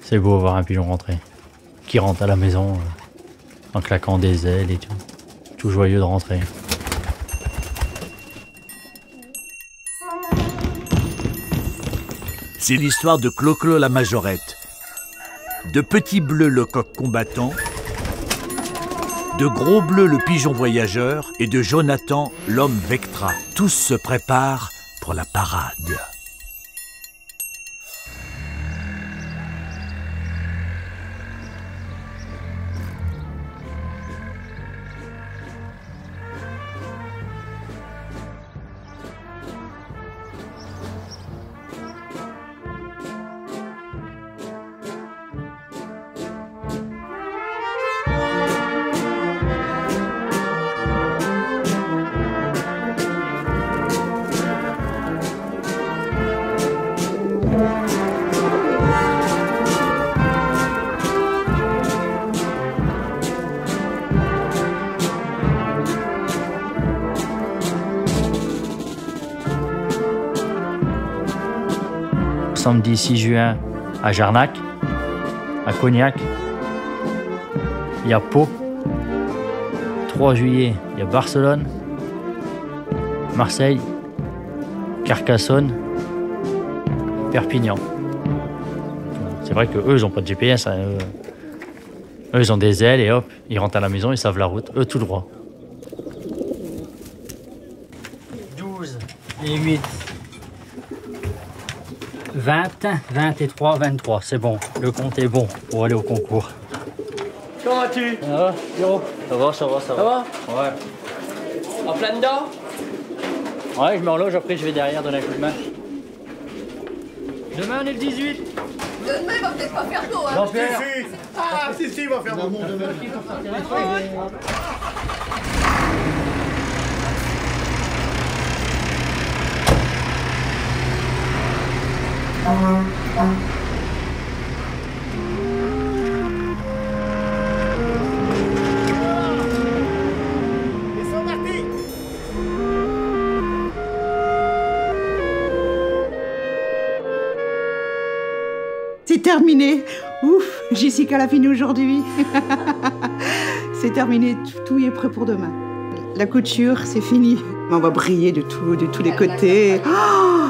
C'est beau voir un pigeon rentrer. Qui rentre à la maison en claquant des ailes et tout. Tout joyeux de rentrer. C'est l'histoire de Clo-Clo la majorette, de Petit Bleu le coq combattant, de Gros Bleu le pigeon voyageur et de Jonathan l'homme Vectra. Tous se préparent pour la parade. Samedi 6 juin à Jarnac, à Cognac, il y a Pau. 3 juillet, il y a Barcelone, Marseille, Carcassonne, Perpignan. C'est vrai qu'eux, ils n'ont pas de GPS. Hein, eux, ils ont des ailes et hop, ils rentrent à la maison, ils savent la route. Eux, tout droit. 12 et 8. 20, 23, 23, c'est bon. Le compte est bon pour aller au concours. Comment vas-tu? Ça va, Pierrot? Ça va. Ça va? Ouais. En plein dedans? Ouais, je me reloge, après je vais derrière donner un coup de main. Demain, on est le 18. Demain, il va peut-être pas faire d'eau, hein? Jean-Pierre. Ah, si, il va faire bon demain. C'est terminé. Ouf, Jessica l'a fini aujourd'hui. C'est terminé, tout est prêt pour demain. La couture, c'est fini. On va briller de tous les côtés. Oh,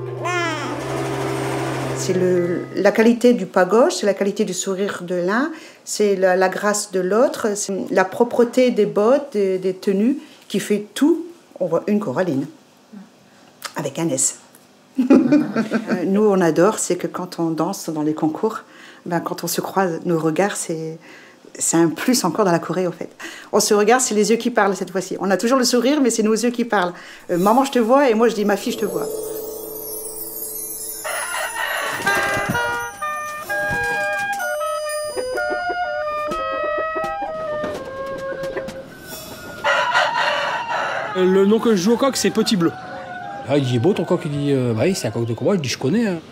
c'est la qualité du pas gauche, c'est la qualité du sourire de l'un, c'est la grâce de l'autre, c'est la propreté des bottes, des tenues, qui fait tout. On voit une Coraline, avec un S. Nous, on adore, c'est que quand on danse dans les concours, quand on se croise, nos regards, c'est un plus encore dans la choré, au fait. On se regarde, c'est les yeux qui parlent cette fois-ci. On a toujours le sourire, mais c'est nos yeux qui parlent. Maman, je te vois, et moi, je dis, ma fille, je te vois. Le nom que je joue au coq, c'est Petit Bleu. Ah, il dit, beau ton coq, il dit, bah oui, c'est un coq de combat, je dis, je connais. Hein.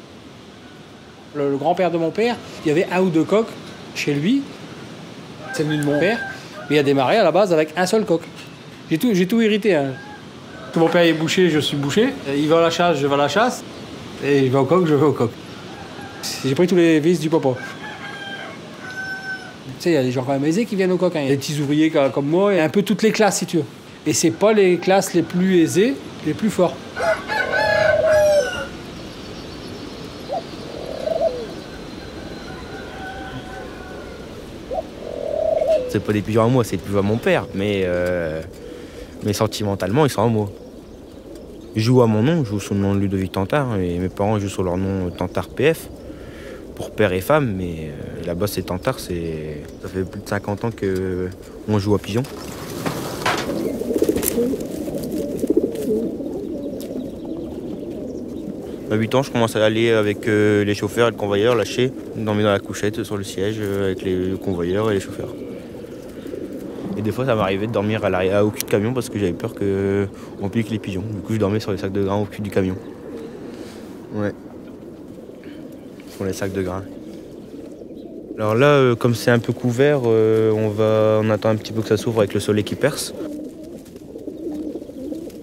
Le grand-père de mon père, il y avait 1 ou 2 coqs chez lui, c'est le de mon père, mais il a démarré à la base avec un seul coq. J'ai tout hérité. Hein. Mon père est boucher, je suis boucher. Il va à la chasse, je vais à la chasse. Et il va au coq, je vais au coq. J'ai pris tous les vices du papa. Tu sais, il y a des gens quand même aisés qui viennent au coq. Hein. Il y a des petits ouvriers comme moi, et un peu toutes les classes, si tu veux. Et c'est pas les classes les plus aisées, les plus forts. C'est pas des pigeons à moi, c'est des pigeons à mon père, mais sentimentalement, ils sont à moi. Je joue à mon nom, je joue sous le nom de Ludovic Tantard, et mes parents jouent sur leur nom Tantard PF, pour père et femme, mais là-bas c'est Tantard, ça fait plus de 50 ans qu'on joue à pigeons. À 8 ans, je commence à aller avec les chauffeurs et le convoyeur lâcher, dormir dans la couchette sur le siège avec les convoyeurs et les chauffeurs. Et des fois, ça m'arrivait de dormir au cul de camion parce que j'avais peur qu'on pique les pigeons. Du coup, je dormais sur les sacs de grains au cul du camion. Ouais. Sur les sacs de grains. Alors là, comme c'est un peu couvert, on attend un petit peu que ça s'ouvre avec le soleil qui perce.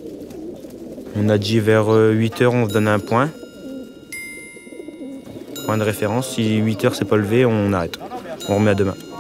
On a dit vers 8 h, on se donne un point. point de référence. Si 8 heures c'est pas levé, on arrête. On remet à demain.